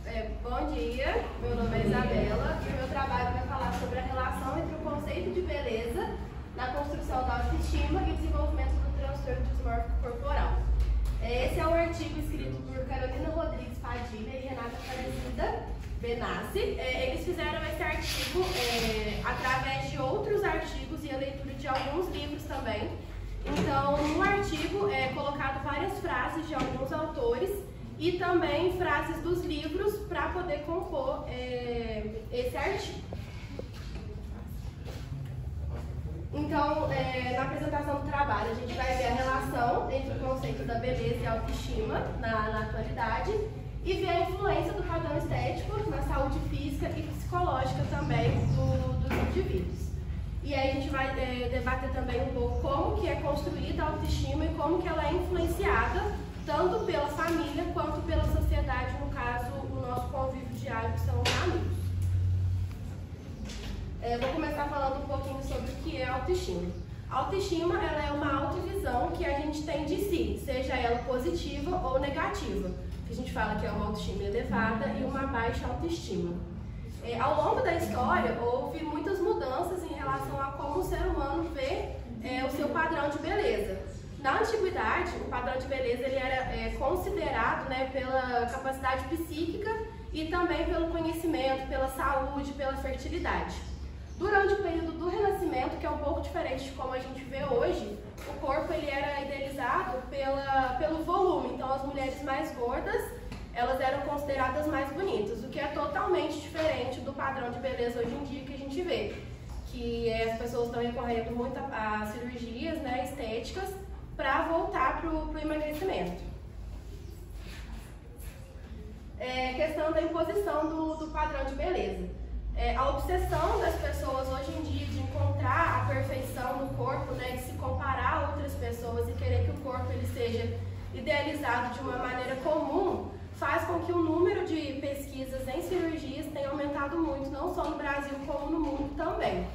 Bom dia, meu nome é Isabela e o meu trabalho vai falar sobre a relação entre o conceito de beleza na construção da autoestima e o desenvolvimento do transtorno dismórfico corporal. Esse é um artigo escrito por Carolina Rodrigues Padilha e Renata Aparecida Benassi. Eles fizeram esse artigo através de outros artigos e a leitura de alguns livros também. Então, no artigo é colocado várias frases de alguns autores e também frases dos livros para poder compor esse artigo. Então, na apresentação do trabalho, a gente vai ver a relação entre o conceito da beleza e a autoestima na atualidade e ver a influência do padrão estético na saúde física e psicológica também dos indivíduos. E aí a gente vai debater também um pouco como que é construída a autoestima e como que ela é influenciada tanto pela família quanto pela sociedade, no caso, o nosso convívio diário, que são os amigos. Vou começar falando um pouquinho sobre o que é autoestima. A autoestima, ela é uma autovisão que a gente tem de si, seja ela positiva ou negativa. A gente fala que é uma autoestima elevada e uma baixa autoestima. Ao longo da história, houve muitas mudanças em relação a como o ser humano vê o seu padrão de beleza. Na antiguidade, o padrão de beleza ele era considerado pela capacidade psíquica e também pelo conhecimento, pela saúde, pela fertilidade. Durante o período do Renascimento, que é um pouco diferente de como a gente vê hoje, o corpo ele era idealizado pelo volume. Então, as mulheres mais gordas, elas eram consideradas mais bonitas, o que é totalmente diferente do padrão de beleza hoje em dia que a gente vê. Que as pessoas estão recorrendo muito a cirurgias estéticas para voltar para o emagrecimento. Questão da imposição do padrão de beleza. A obsessão das pessoas hoje em dia de encontrar a perfeição no corpo, de se comparar a outras pessoas e querer que o corpo ele seja idealizado de uma maneira comum, faz com que o número de pesquisas em cirurgias tenha aumentado muito, não só no Brasil como no mundo também.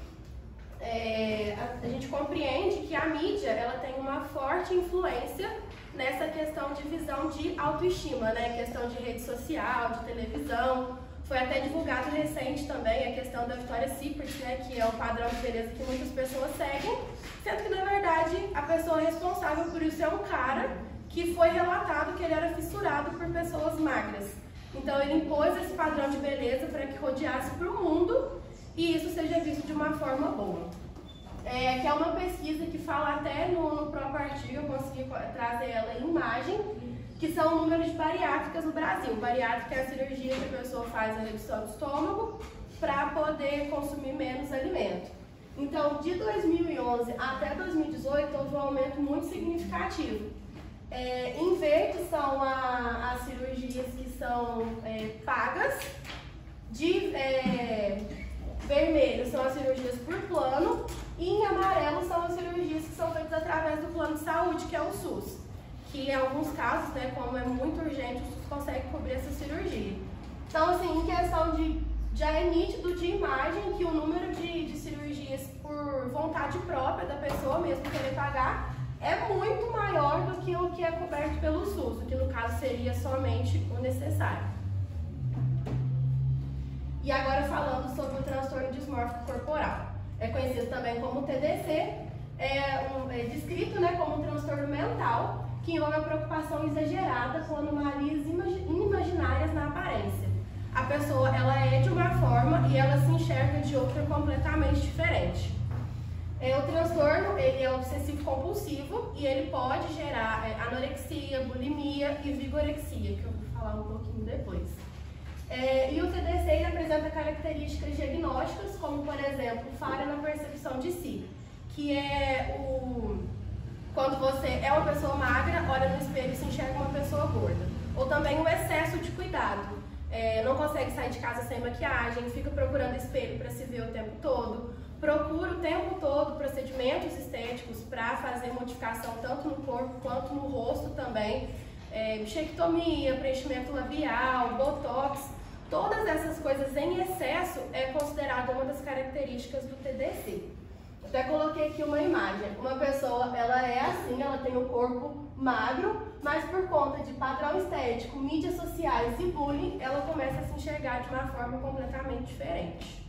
A gente compreende que a mídia ela tem uma forte influência nessa questão de visão de autoestima, questão de rede social, de televisão. Foi até divulgado recente também a questão da Victoria's Secret, que é o padrão de beleza que muitas pessoas seguem, sendo que na verdade a pessoa responsável por isso é um cara que foi relatado que ele era fissurado por pessoas magras. Então ele impôs esse padrão de beleza para que rodeasse para o mundo e isso seja visto de uma forma boa. Que é uma pesquisa que fala até no próprio artigo, eu consegui trazer ela em imagem, que são números de bariátricas no Brasil. Bariátrica é a cirurgia que a pessoa faz a redução do estômago para poder consumir menos alimento. Então, de 2011 até 2018, houve um aumento muito significativo. Em verde são as cirurgias que são pagas, de vermelho são as cirurgias por plano e em amarelo são as cirurgias que são feitas através do plano de saúde, que é o SUS. Que em alguns casos, como é muito urgente, o SUS consegue cobrir essa cirurgia. Então, assim, em questão já é nítido de imagem que o número de cirurgias por vontade própria da pessoa mesmo querer pagar é muito maior do que o que é coberto pelo SUS, o que no caso seria somente o necessário. E agora falando sobre o transtorno dismórfico corporal. É conhecido também como TDC, descrito como um transtorno mental que envolve a preocupação exagerada com anomalias inimaginárias na aparência. A pessoa ela é de uma forma e ela se enxerga de outra completamente diferente. O transtorno ele é obsessivo compulsivo e ele pode gerar anorexia, bulimia e vigorexia, que eu vou falar um pouquinho depois. E o TDC ele apresenta características diagnósticas, como por exemplo, falha na percepção de si, que é quando você é uma pessoa magra, olha no espelho e se enxerga uma pessoa gorda. Ou também o excesso de cuidado. Não consegue sair de casa sem maquiagem, fica procurando espelho para se ver o tempo todo, procura o tempo todo procedimentos estéticos para fazer modificação tanto no corpo quanto no rosto também, bichectomia, preenchimento labial, botox, todas essas coisas em excesso é considerada uma das características do TDC. Até coloquei aqui uma imagem. Uma pessoa, ela é assim, ela tem o corpo magro, mas por conta de padrão estético, mídias sociais e bullying, ela começa a se enxergar de uma forma completamente diferente.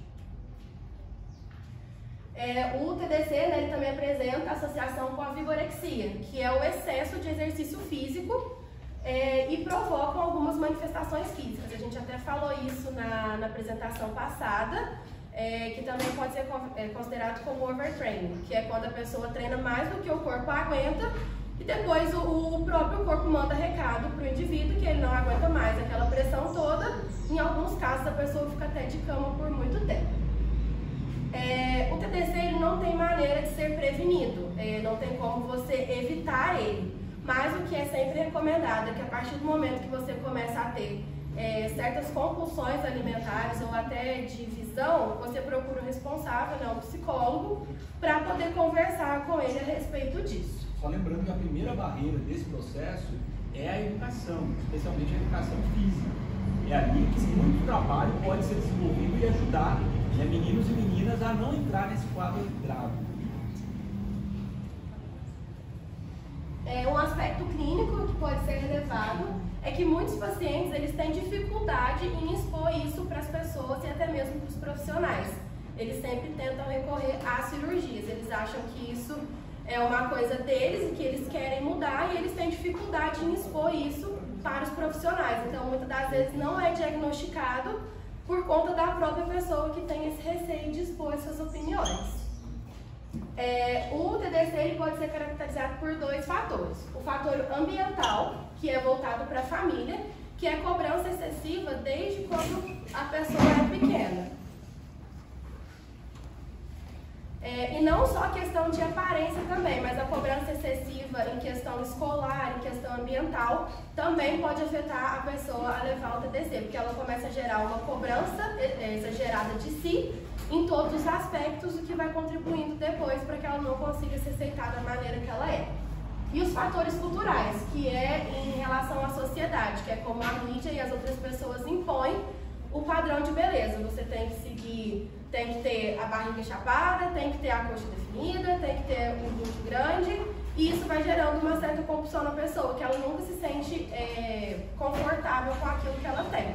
O TDC, né, ele também apresenta a associação com a vigorexia, que é o excesso de exercício físico e provocam algumas manifestações físicas. A gente até falou isso na apresentação passada, que também pode ser considerado como overtraining, que é quando a pessoa treina mais do que o corpo aguenta e depois o próprio corpo manda recado para o indivíduo que ele não aguenta mais aquela pressão toda. Em alguns casos a pessoa fica até de cama por muito tempo. O TDC ele não tem maneira de ser prevenido, não tem como você evitar ele, mas o que é sempre recomendado é que a partir do momento que você começa a ter certas compulsões alimentares ou até de visão, você procura o responsável, né, um psicólogo, para poder conversar com ele a respeito disso. Só lembrando que a primeira barreira desse processo é a educação, especialmente a educação física. É ali que muito trabalho pode ser desenvolvido e ajudar, né, meninos e meninas a não entrar nesse quadro grave. Um aspecto clínico que pode ser relevado é que muitos pacientes eles têm dificuldade em expor isso para as pessoas e até mesmo para os profissionais. Eles sempre tentam recorrer às cirurgias, eles acham que isso é uma coisa deles e que eles querem mudar e eles têm dificuldade em expor isso para os profissionais. Então, muitas das vezes não é diagnosticado por conta da própria pessoa que tem esse receio de expor essas opiniões. O TDC ele pode ser caracterizado por dois fatores. O fator ambiental, que é voltado para a família, que é cobrança excessiva desde quando a pessoa é pequena. E não só questão de aparência também, mas a cobrança excessiva em questão escolar, em questão ambiental, também pode afetar a pessoa a levar o TDC, porque ela começa a gerar uma cobrança exagerada de si em todos os aspectos, o que vai contribuindo depois para que ela não consiga se aceitar da maneira que ela é. E os fatores culturais, que é em relação à sociedade, que é como a mídia e as outras pessoas impõem o padrão de beleza. Você tem que seguir, tem que ter a barriga chapada, tem que ter a coxa definida, tem que ter um glúteo grande, e isso vai gerando uma certa compulsão na pessoa, que ela nunca se sente confortável com aquilo que ela tem.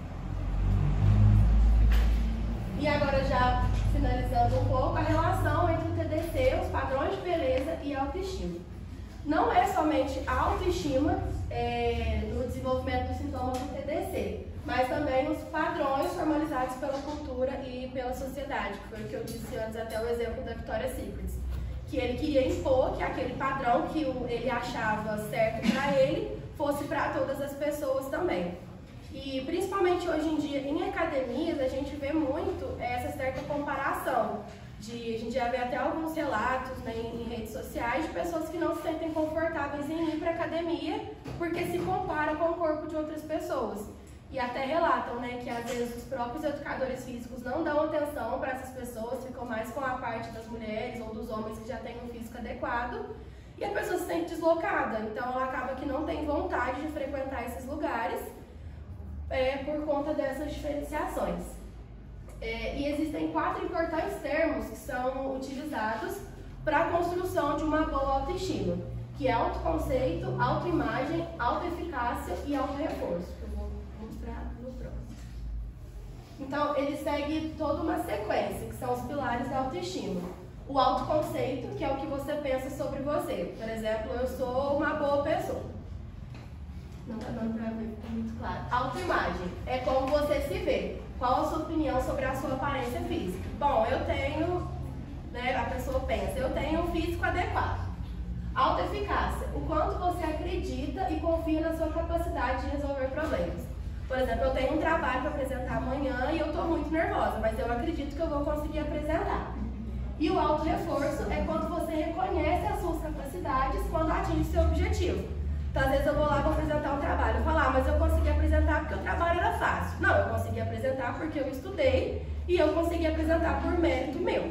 E agora, já finalizando um pouco, a relação entre o TDC, os padrões de beleza e a autoestima. Não é somente a autoestima no desenvolvimento dos sintomas do TDC, mas também os padrões formalizados pela cultura e pela sociedade, que foi o que eu disse antes, até o exemplo da Victoria's Secret, que ele queria impor que aquele padrão que ele achava certo para ele fosse para todas as pessoas também. E principalmente hoje em dia, em academias, a gente vê muito essa certa comparação. A gente já vê até alguns relatos, né, em redes sociais de pessoas que não se sentem confortáveis em ir para a academia porque se comparam com o corpo de outras pessoas. E até relatam, né, que às vezes os próprios educadores físicos não dão atenção para essas pessoas, ficam mais com a parte das mulheres ou dos homens que já têm um físico adequado, e a pessoa se sente deslocada, então ela acaba que não tem vontade de frequentar esses lugares por conta dessas diferenciações. E existem 4 importantes termos que são utilizados para a construção de uma boa autoestima, que é autoconceito, autoimagem, autoeficácia e autorreforço, que eu vou mostrar no próximo. Então, ele segue toda uma sequência, que são os pilares da autoestima. O autoconceito, que é o que você pensa sobre você. Por exemplo, eu sou uma boa pessoa. Não está dando para ver, ficou muito claro. Autoimagem é como você se vê. Qual a sua opinião sobre a sua aparência física? Bom, eu tenho, né, a pessoa pensa, eu tenho um físico adequado. Autoeficácia, o quanto você acredita e confia na sua capacidade de resolver problemas. Por exemplo, eu tenho um trabalho para apresentar amanhã e eu estou muito nervosa, mas eu acredito que eu vou conseguir apresentar. E o autorreforço é quando você reconhece as suas capacidades quando atinge seu objetivo. Então, às vezes eu vou lá para apresentar um trabalho, eu falo, mas eu consegui apresentar porque o trabalho era fácil. Não, eu consegui apresentar porque eu estudei e eu consegui apresentar por mérito meu.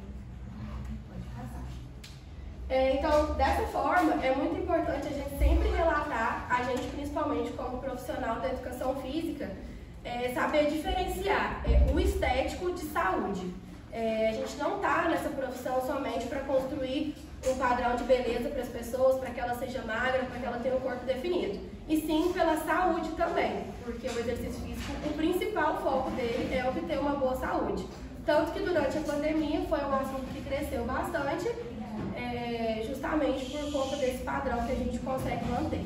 Pode passar. Então, dessa forma, é muito importante a gente sempre relatar, a gente principalmente como profissional da educação física, saber diferenciar o estético de saúde. A gente não está nessa profissão somente para construir um padrão de beleza para as pessoas, para que ela seja magra, para que ela tenha um corpo definido. E sim pela saúde também, porque o exercício físico, o principal foco dele é obter uma boa saúde. Tanto que durante a pandemia foi um assunto que cresceu bastante, justamente por conta desse padrão que a gente consegue manter.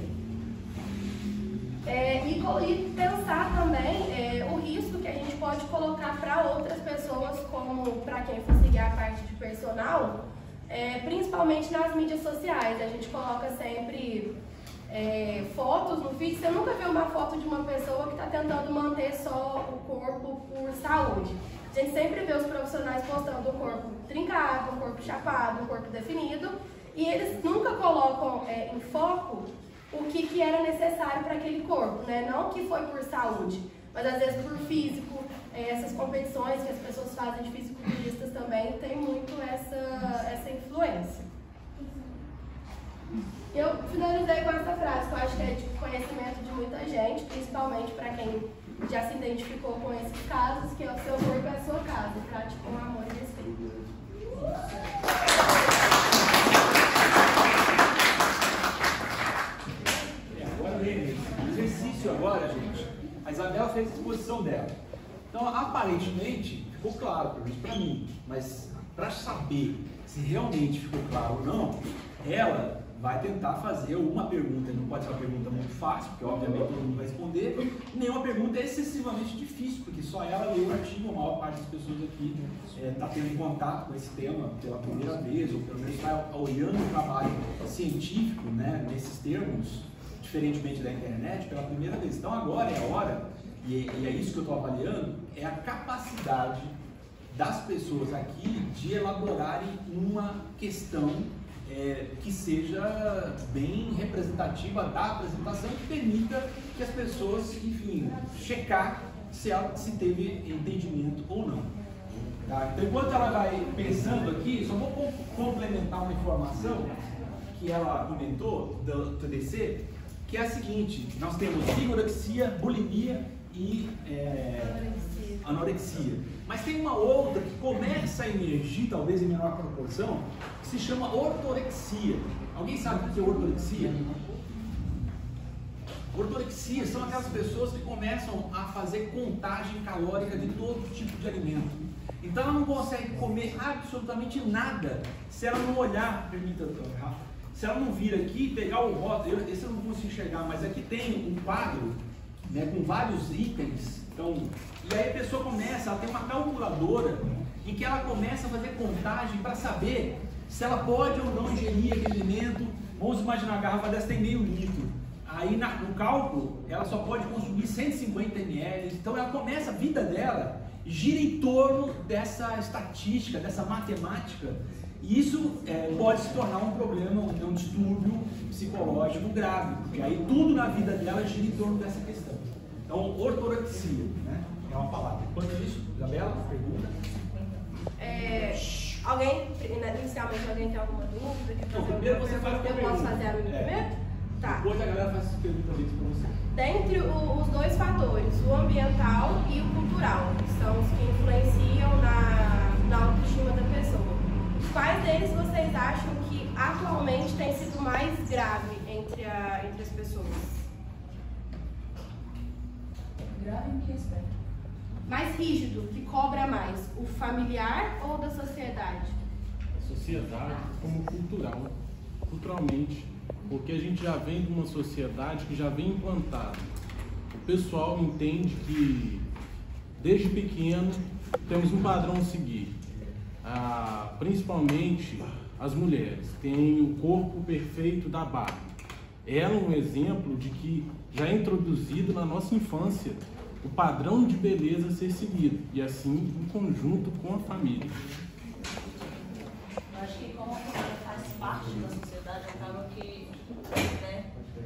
E pensar também o risco que a gente pode colocar para outras pessoas, como para quem for seguir a parte de personal, principalmente nas mídias sociais. A gente coloca sempre fotos no feed. Você nunca vê uma foto de uma pessoa que está tentando manter só o corpo por saúde. A gente sempre vê os profissionais postando um corpo trincado, um corpo chapado, um corpo definido, e eles nunca colocam em foco o que era necessário para aquele corpo, né? Não que foi por saúde, mas às vezes por físico. Essas competições que as pessoas fazem de fisiculturistas também tem muito essa influência. Eu finalizei com essa frase, que eu acho que é de conhecimento de muita gente, principalmente para quem já se identificou com esses casos, que é o seu corpo é a sua casa, trate com amor e respeito. O exercício agora, gente, a Isabela fez a exposição dela. Então, aparentemente, ficou claro, pelo menos para mim, mas para saber se realmente ficou claro ou não, ela vai tentar fazer uma pergunta, não pode ser uma pergunta muito fácil, porque obviamente todo mundo vai responder, e nenhuma pergunta é excessivamente difícil, porque só ela leu o artigo, a maior parte das pessoas aqui está tendo contato com esse tema pela primeira vez, ou pelo menos está olhando o trabalho científico, né, nesses termos, diferentemente da internet, pela primeira vez. Então agora é a hora, e é isso que eu estou avaliando, é a capacidade das pessoas aqui de elaborarem uma questão que seja bem representativa da apresentação, que permita que as pessoas, enfim, checar se teve entendimento ou não. Tá? Então, enquanto ela vai pensando aqui, só vou complementar uma informação que ela comentou do TDC, que é a seguinte: nós temos vigorexia, bulimia e anorexia. Mas tem uma outra que começa a emergir, talvez em menor proporção, que se chama ortorexia. Alguém sabe o que é ortorexia? Ortorexia são aquelas pessoas que começam a fazer contagem calórica de todo tipo de alimento. Então ela não consegue comer absolutamente nada se ela não olhar, permita, Rafa, se ela não vir aqui, pegar o rótulo, esse eu não consigo enxergar, mas aqui tem um quadro, né, com vários itens. Então, e aí a pessoa começa, ela tem uma calculadora em que ela começa a fazer contagem para saber se ela pode ou não ingerir aquele alimento. Vamos imaginar, a garrafa dessa tem meio litro. Aí no cálculo, ela só pode consumir 150 ml. Então ela começa, a vida dela gira em torno dessa estatística, dessa matemática. E isso pode se tornar um problema, um distúrbio psicológico grave, porque aí tudo na vida dela gira em torno dessa questão. Então, ortorexia, né? É uma palavra. Quanto a isso, Isabela, pergunta? Inicialmente, alguém tem alguma dúvida? Então, primeiro você faz a pergunta. Eu posso fazer a minha primeiro? Tá. Depois a galera faz essa pergunta para você. Dentre os dois fatores, o ambiental e o cultural, que são os que influenciam na autoestima da pessoa, quais deles vocês acham que atualmente tem sido mais grave entre as pessoas? Grave em que aspecto? Mais rígido, que cobra mais, o familiar ou da sociedade? A sociedade como culturalmente, porque a gente já vem de uma sociedade que já vem implantada. O pessoal entende que desde pequeno temos um padrão a seguir. Principalmente as mulheres têm o corpo perfeito da Barbie. Ela é um exemplo de que já é introduzido na nossa infância o padrão de beleza a ser seguido, e assim em conjunto com a família. Eu acho que como a família faz parte da sociedade, acaba que, né,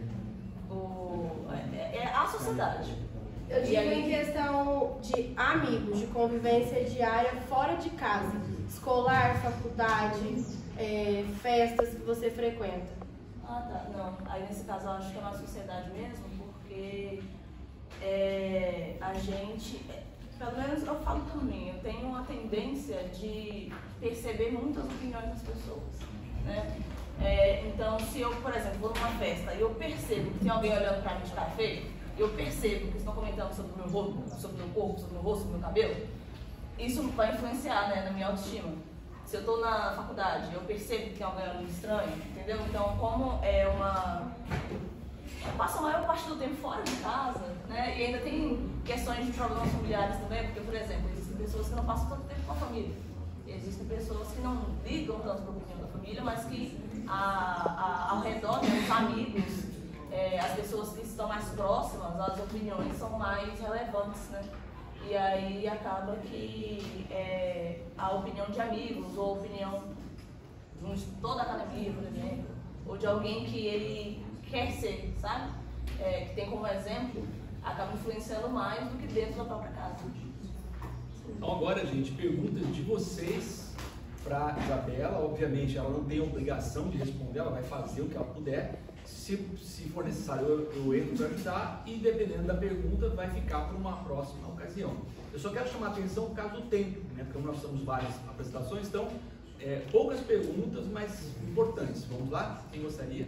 é a sociedade. Eu digo em questão de amigos, de convivência diária fora de casa, escolar, faculdade, festas que você frequenta. Ah, tá. Não, aí nesse caso eu acho que é na sociedade mesmo, porque a gente, Pelo menos eu falo por mim, eu tenho uma tendência de perceber muitas opiniões das pessoas, né? Então, se eu, por exemplo, vou numa festa e eu percebo que tem alguém olhando pra mim de cara feio, eu percebo que estão comentando sobre o meu rosto, sobre o meu corpo, sobre o meu rosto, sobre o meu cabelo, isso vai influenciar, né, na minha autoestima. Se eu estou na faculdade, eu percebo que tem alguém olhando estranho, entendeu? Então, como é uma... Eu passo a maior parte do tempo fora de casa, né? E ainda tem questões de problemas familiares também, porque, por exemplo, existem pessoas que não passam tanto tempo com a família. Existem pessoas que não ligam tanto para o opinião da família, mas que ao redor, né, os amigos, as pessoas que estão mais próximas, as opiniões são mais relevantes, né? E aí acaba que a opinião de amigos, ou a opinião de um instrutor da academia, por exemplo, ou de alguém que ele quer ser, sabe? Que tem como exemplo, acaba influenciando mais do que dentro da própria casa. Então agora, gente, perguntas de vocês para Isabela. Obviamente ela não tem a obrigação de responder, ela vai fazer o que ela puder. Se for necessário, eu entro para ajudar e, dependendo da pergunta, vai ficar para uma próxima ocasião. Eu só quero chamar a atenção por causa do tempo, né? Porque nós temos várias apresentações, então poucas perguntas, mas importantes. Vamos lá? Quem gostaria?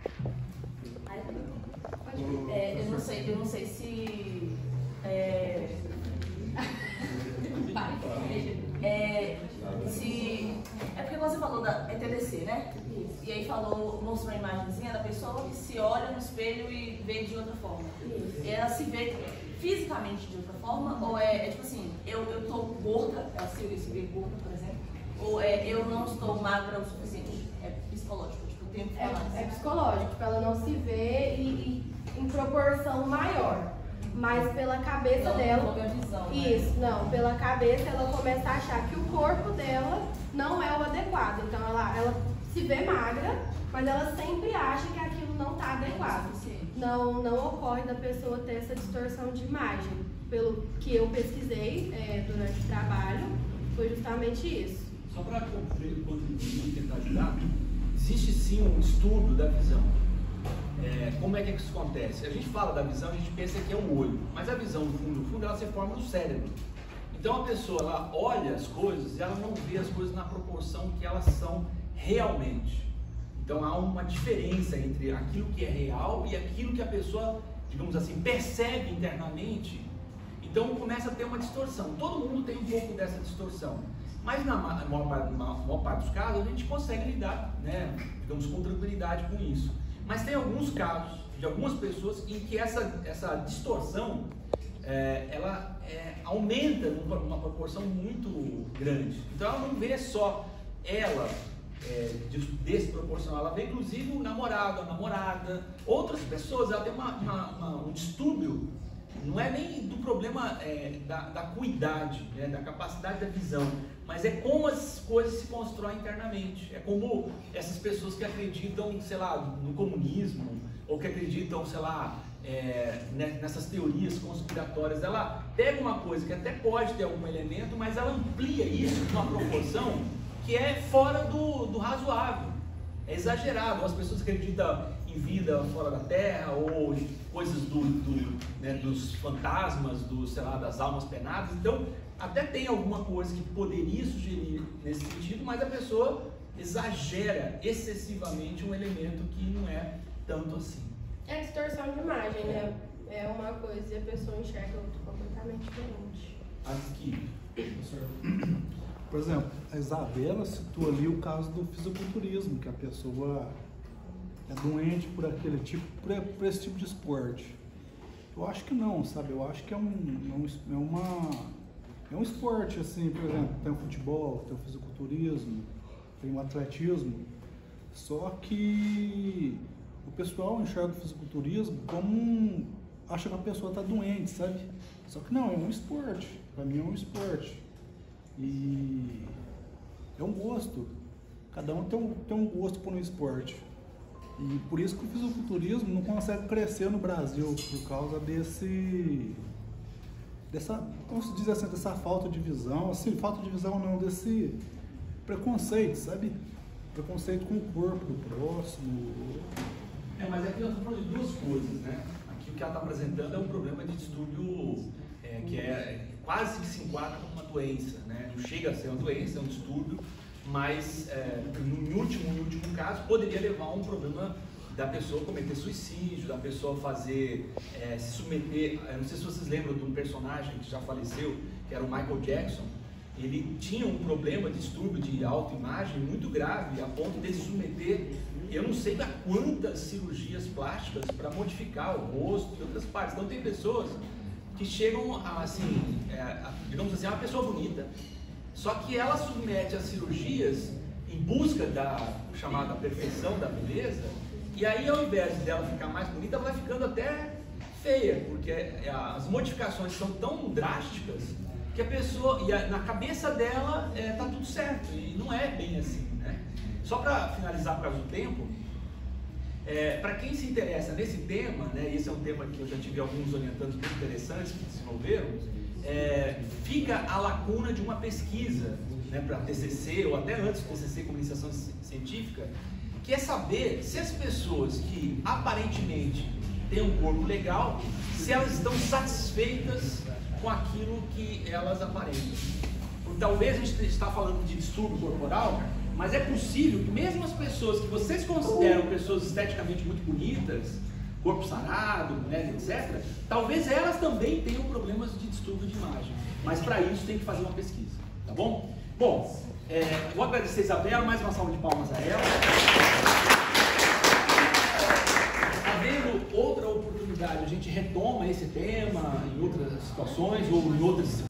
Eu não sei se... É porque você falou da ETDC, né? Isso. E aí mostrou a imagenzinha da pessoa que se olha no espelho e vê de outra forma. Isso. Ela se vê fisicamente de outra forma? Ou tipo assim, eu tô gorda, ela se vê gorda, por exemplo? Ou eu não estou magra o suficiente? É psicológico, tipo, o tempo é psicológico, tipo, ela não se vê em proporção maior. Mas pela cabeça dela, visão, isso, né? não, pela cabeça ela começa a achar que o corpo dela não é o adequado. Então ela se vê magra, mas ela sempre acha que aquilo não está adequado. Não ocorre da pessoa ter essa distorção de imagem. Pelo que eu pesquisei durante o trabalho, foi justamente isso. Só para contribuir e tentar ajudar, existe sim um estudo da visão. Como é que isso acontece? A gente fala da visão, a gente pensa que é o olho, mas a visão, no fundo, ela se forma no cérebro. Então a pessoa, ela olha as coisas e ela não vê as coisas na proporção que elas são realmente. Então há uma diferença entre aquilo que é real e aquilo que a pessoa, digamos assim, percebe internamente. Então começa a ter uma distorção. Todo mundo tem um pouco dessa distorção. Mas na maior parte dos casos a gente consegue lidar, né, digamos, com tranquilidade com isso. Mas tem alguns casos de algumas pessoas em que essa distorção ela aumenta numa proporção muito grande. Então ela não vê só ela desproporcional, ela vê inclusive o namorado, a namorada, outras pessoas. Ela tem um distúrbio, não é nem do problema da acuidade, né, da capacidade da visão, mas é como as coisas se constroem internamente. É como essas pessoas que acreditam, sei lá, no comunismo, ou que acreditam, sei lá, nessas teorias conspiratórias. Ela pega uma coisa que até pode ter algum elemento, mas ela amplia isso numa proporção que é fora do razoável. É exagerado. As pessoas acreditam em vida fora da Terra, ou coisas dos fantasmas, sei lá, das almas penadas. Então, até tem alguma coisa que poderia sugerir nesse sentido, mas a pessoa exagera excessivamente um elemento que não é tanto assim. É distorção de imagem, né? É uma coisa e a pessoa enxerga outra completamente diferente. Aqui, professor. Por exemplo, a Isabela citou ali o caso do fisiculturismo, que a pessoa é doente por aquele tipo, por esse tipo de esporte. Eu acho que não, sabe? Eu acho que é um esporte, assim, por exemplo, tem o futebol, tem o fisiculturismo, tem o atletismo, só que o pessoal enxerga o fisiculturismo como acha que a pessoa está doente, sabe? Só que não, é um esporte, para mim é um esporte. E é um gosto, cada um tem um gosto por um esporte. E por isso que o fisiculturismo não consegue crescer no Brasil, por causa como se diz assim, dessa falta de visão, assim, falta de visão não, desse preconceito, sabe? Preconceito com o corpo do próximo. Mas aqui nós estamos falando de duas coisas, né? Aqui o que ela está apresentando é um problema de distúrbio que é quase que se enquadra como uma doença, né? Não chega a ser uma doença, é um distúrbio, mas no último caso poderia levar a um problema da pessoa cometer suicídio, da pessoa fazer, se submeter. Eu não sei se vocês lembram de um personagem que já faleceu, que era o Michael Jackson. Ele tinha um problema de distúrbio de autoimagem muito grave, a ponto de se submeter, eu não sei a quantas cirurgias plásticas para modificar o rosto e outras partes. Então tem pessoas que chegam a, assim, digamos assim, é uma pessoa bonita, só que ela submete a cirurgias em busca da chamada perfeição da beleza, e aí ao invés dela ficar mais bonita, ela vai ficando até feia, porque as modificações são tão drásticas que a pessoa, na cabeça dela tá tudo certo, e não é bem assim, né? Só para finalizar por causa do tempo, para quem se interessa nesse tema, né, esse é um tema que eu já tive alguns orientandos muito interessantes que desenvolveram, fica a lacuna de uma pesquisa, né, para TCC ou até antes do TCC como iniciação científica, que é saber se as pessoas que aparentemente têm um corpo legal, se elas estão satisfeitas com aquilo que elas aparentam. Talvez a gente está falando de distúrbio corporal, mas é possível que mesmo as pessoas que vocês consideram pessoas esteticamente muito bonitas, corpo sarado, mulheres, etc., talvez elas também tenham problemas de distúrbio de imagem. Mas para isso tem que fazer uma pesquisa, tá bom? Bom, vou agradecer a Isabela, mais uma salva de palmas a ela. Havendo outra oportunidade, a gente retoma esse tema em outras situações ou em outras